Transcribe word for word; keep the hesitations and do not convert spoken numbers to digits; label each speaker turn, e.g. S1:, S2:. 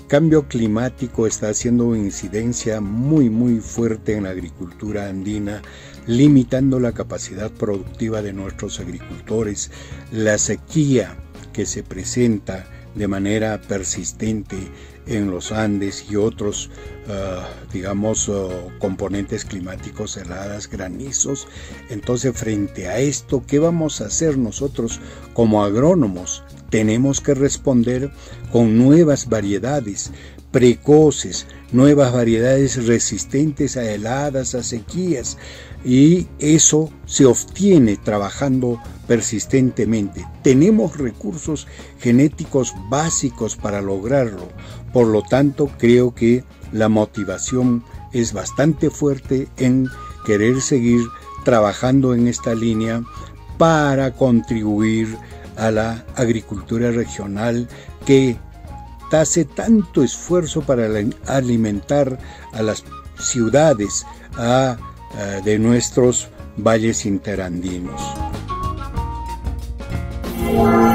S1: cambio climático está haciendo una incidencia muy muy fuerte en la agricultura andina, limitando la capacidad productiva de nuestros agricultores. La sequía que se presenta de manera persistente en los Andes y otros, uh, digamos, uh, componentes climáticos, heladas, granizos. Entonces, frente a esto, ¿qué vamos a hacer nosotros como agrónomos? Tenemos que responder con nuevas variedades precoces, nuevas variedades resistentes a heladas, a sequías, y eso se obtiene trabajando persistentemente. Tenemos recursos genéticos básicos para lograrlo, por lo tanto creo que la motivación es bastante fuerte en querer seguir trabajando en esta línea para contribuir a la agricultura regional que hace tanto esfuerzo para alimentar a las ciudades a, a, de nuestros valles interandinos.